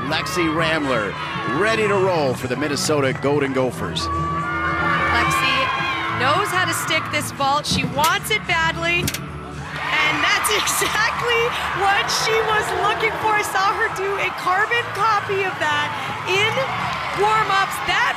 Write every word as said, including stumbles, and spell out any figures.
Lexy Ramler, ready to roll for the Minnesota Golden Gophers. Lexy knows how to stick this vault. She wants it badly. And that's exactly what she was looking for. I saw her do a carbon copy of that in warm-ups. That